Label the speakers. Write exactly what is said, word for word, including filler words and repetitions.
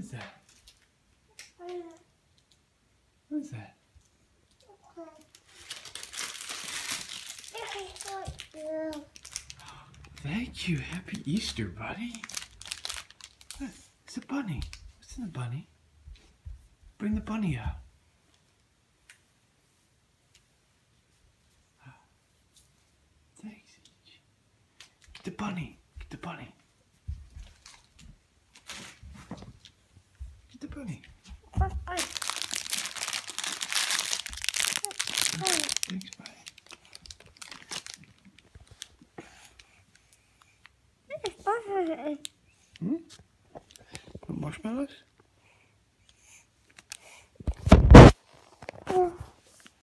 Speaker 1: is that? What is that? Thank you. Happy Easter, buddy. It's a bunny. What's in the bunny? Bring the bunny out. Thanks. Get the bunny. Get the bunny. Get the bunny. Thanks, buddy. Hmm? Want marshmallows?